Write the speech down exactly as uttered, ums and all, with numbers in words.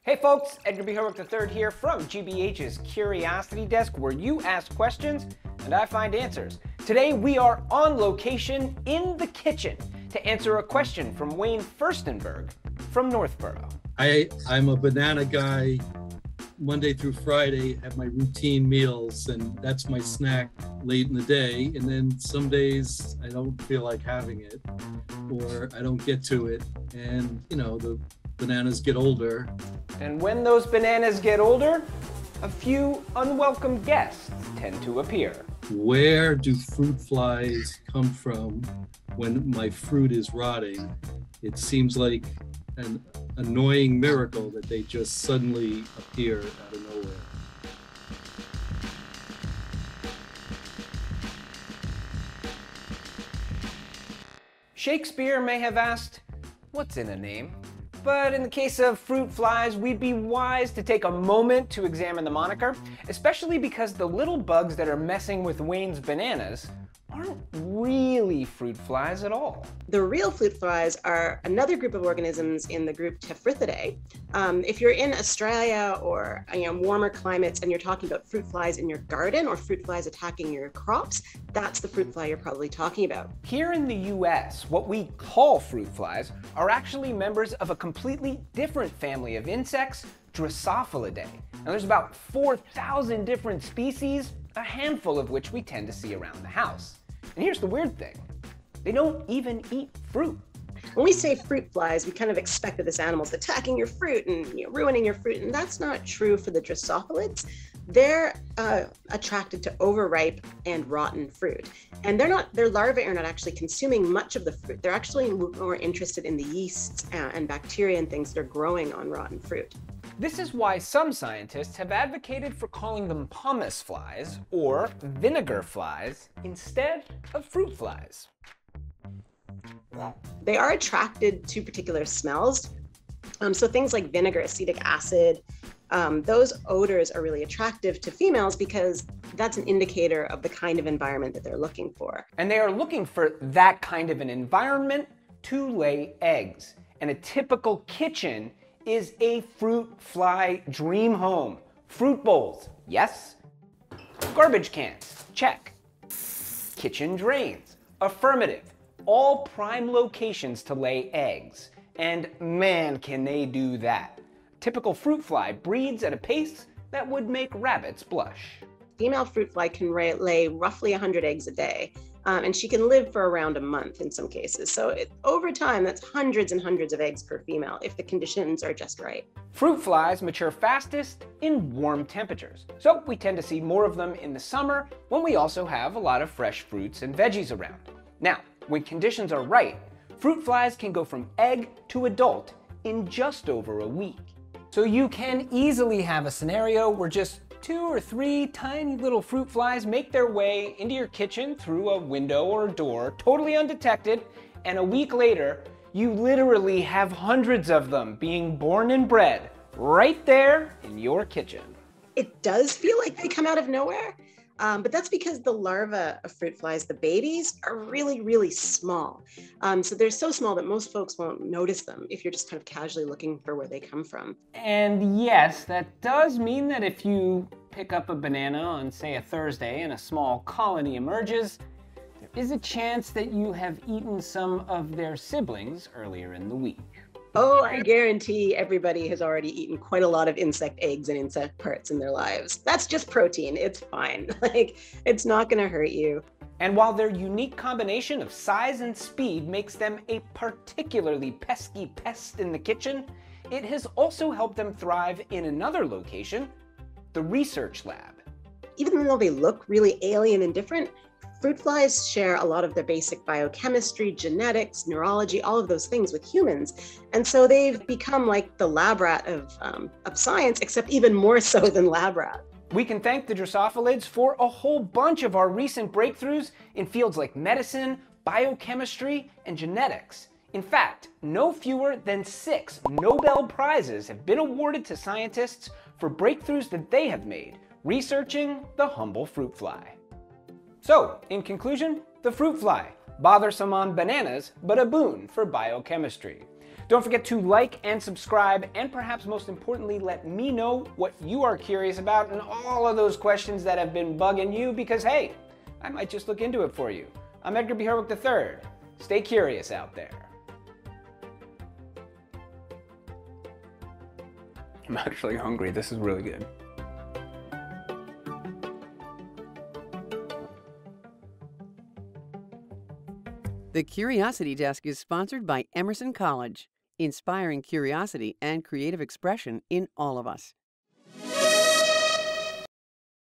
Hey folks, Edgar B. Herwick the third here from G B H's Curiosity Desk, where you ask questions and I find answers. Today we are on location in the kitchen to answer a question from Wayne Firstenberg from Northborough. I, I'm a banana guy. Monday through Friday have my routine meals, and that's my snack late in the day. And then some days I don't feel like having it, or I don't get to it. And you know, the bananas get older. And when those bananas get older, a few unwelcome guests tend to appear. Where do fruit flies come from when my fruit is rotting? It seems like an annoying miracle that they just suddenly appear out of nowhere. Shakespeare may have asked, "What's in a name?" But in the case of fruit flies, we'd be wise to take a moment to examine the moniker, especially because the little bugs that are messing with Wayne's bananas aren't really fruit flies at all. The real fruit flies are another group of organisms in the group Tephrithidae. Um, if you're in Australia or you know, warmer climates and you're talking about fruit flies in your garden or fruit flies attacking your crops, that's the fruit fly you're probably talking about. Here in the U S, what we call fruit flies are actually members of a completely different family of insects, Drosophilidae. Now there's about four thousand different species, a handful of which we tend to see around the house. And here's the weird thing, they don't even eat fruit. When we say fruit flies, we kind of expect that this animal's attacking your fruit and you know, ruining your fruit, and that's not true for the Drosophilids. They're uh, attracted to overripe and rotten fruit. And they're not, their larvae are not actually consuming much of the fruit. They're actually more interested in the yeasts uh, and bacteria and things that are growing on rotten fruit. This is why some scientists have advocated for calling them pomace flies or vinegar flies instead of fruit flies. They are attracted to particular smells. Um, so things like vinegar, acetic acid, um, those odors are really attractive to females because that's an indicator of the kind of environment that they're looking for. And they are looking for that kind of an environment to lay eggs. And a typical kitchen is a fruit fly dream home. Fruit bowls, yes. Garbage cans, check. Kitchen drains, affirmative. All prime locations to lay eggs. And man, can they do that. Typical fruit fly breeds at a pace that would make rabbits blush. Female fruit fly can lay roughly one hundred eggs a day. Um, and she can live for around a month in some cases. So it, over time, that's hundreds and hundreds of eggs per female if the conditions are just right. Fruit flies mature fastest in warm temperatures. So we tend to see more of them in the summer when we also have a lot of fresh fruits and veggies around. Now, when conditions are right, fruit flies can go from egg to adult in just over a week. So you can easily have a scenario where just two or three tiny little fruit flies make their way into your kitchen through a window or a door, totally undetected, and a week later, you literally have hundreds of them being born and bred right there in your kitchen. It does feel like they come out of nowhere, um, but that's because the larvae of fruit flies, the babies, are really, really small. Um, so they're so small that most folks won't notice them if you're just kind of casually looking for where they come from. And yes, that does mean that if you pick up a banana on, say, a Thursday and a small colony emerges, there is a chance that you have eaten some of their siblings earlier in the week. Oh, I guarantee everybody has already eaten quite a lot of insect eggs and insect parts in their lives. That's just protein. It's fine. Like, it's not going to hurt you. And while their unique combination of size and speed makes them a particularly pesky pest in the kitchen, it has also helped them thrive in another location, the research lab. Even though they look really alien and different, fruit flies share a lot of their basic biochemistry, genetics, neurology, all of those things with humans. And so they've become like the lab rat of, um, of science, except even more so than lab rat. We can thank the Drosophilads for a whole bunch of our recent breakthroughs in fields like medicine, biochemistry, and genetics. In fact, no fewer than six Nobel Prizes have been awarded to scientists for breakthroughs that they have made, researching the humble fruit fly. So, in conclusion, the fruit fly, bothersome on bananas, but a boon for biochemistry. Don't forget to like and subscribe, and perhaps most importantly, let me know what you are curious about and all of those questions that have been bugging you, because hey, I might just look into it for you. I'm Edgar B. Herwick the third. Stay curious out there. I'm actually hungry. This is really good. The Curiosity Desk is sponsored by Emerson College, inspiring curiosity and creative expression in all of us.